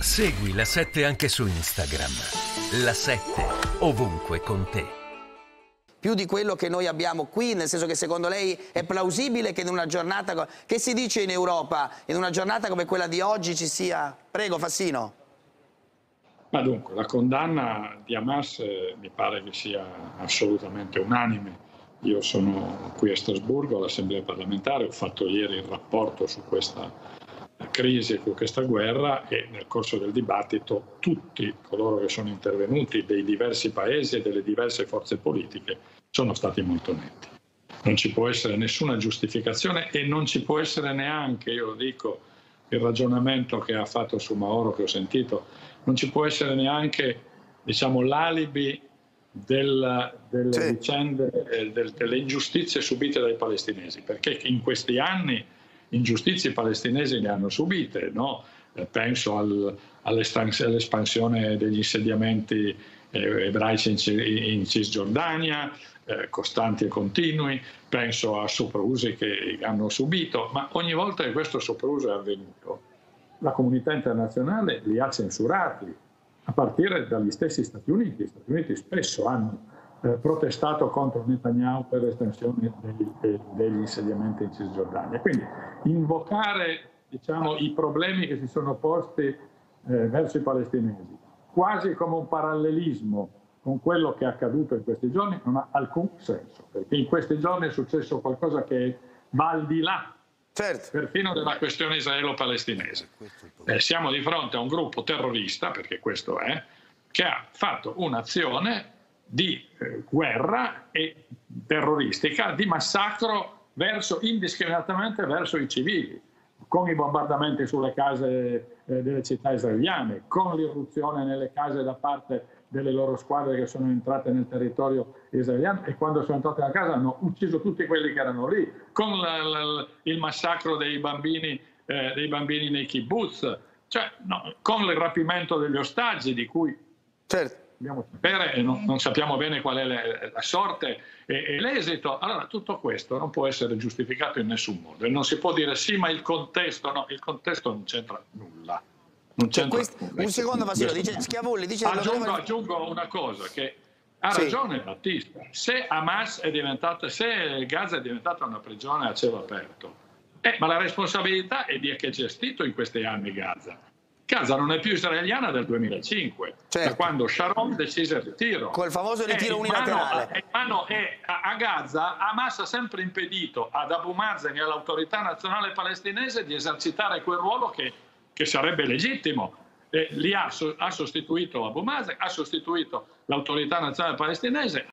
Segui La 7 anche su Instagram. La 7 ovunque con te. Più di quello che noi abbiamo qui, nel senso che secondo lei è plausibile che in una giornata, che si dice in Europa, in una giornata come quella di oggi ci sia... Prego Fassino. Ma dunque, la condanna di Hamas mi pare che sia assolutamente unanime. Io sono qui a Strasburgo, all'Assemblea parlamentare, ho fatto ieri il rapporto su questa crisi e su questa guerra e nel corso del dibattito tutti coloro che sono intervenuti dei diversi paesi e delle diverse forze politiche sono stati molto netti. Non ci può essere nessuna giustificazione e non ci può essere neanche, io lo dico, il ragionamento che ha fatto su Mauro che ho sentito, non ci può essere neanche, diciamo, l'alibi delle vicende, delle ingiustizie subite dai palestinesi, perché in questi anni ingiustizie palestinesi ne hanno subite, no? Penso all'espansione degli insediamenti ebraici in Cisgiordania, costanti e continui, penso a soprusi che hanno subito, ma ogni volta che questo sopruso è avvenuto, la comunità internazionale li ha censurati, a partire dagli stessi Stati Uniti. Gli Stati Uniti spesso hanno protestato contro Netanyahu per l'estensione degli insediamenti in Cisgiordania. Quindi invocare, diciamo, i problemi che si sono posti verso i palestinesi quasi come un parallelismo con quello che è accaduto in questi giorni non ha alcun senso, perché in questi giorni è successo qualcosa che va al di là perfino della questione israelo-palestinese. Siamo di fronte a un gruppo terrorista, perché questo è, che ha fatto un'azione di guerra e terroristica, di massacro indiscriminatamente verso i civili, con i bombardamenti sulle case delle città israeliane, con l'irruzione nelle case da parte delle loro squadre che sono entrate nel territorio israeliano e quando sono entrate nella casa hanno ucciso tutti quelli che erano lì, con il massacro dei bambini nei kibbutz, cioè, no, con il rapimento degli ostaggi di cui dobbiamo sapere e non sappiamo bene qual è la sorte e l'esito. Allora tutto questo non può essere giustificato in nessun modo e non si può dire sì, ma il contesto, no, il contesto non c'entra nulla. Non c'entra nulla. Un secondo Fassino, dice Schiavulli, dice aggiungo una cosa, che ha ragione Battista, se Gaza è diventata una prigione a cielo aperto, ma la responsabilità è di chi ha gestito in questi anni Gaza. Gaza non è più israeliana dal 2005, da quando Sharon decise il ritiro. Col famoso ritiro unilaterale. A Gaza Hamas ha sempre impedito ad Abu Mazen e all'autorità nazionale palestinese di esercitare quel ruolo che sarebbe legittimo. Lì ha sostituito Abu Mazen, ha sostituito l'autorità nazionale palestinese,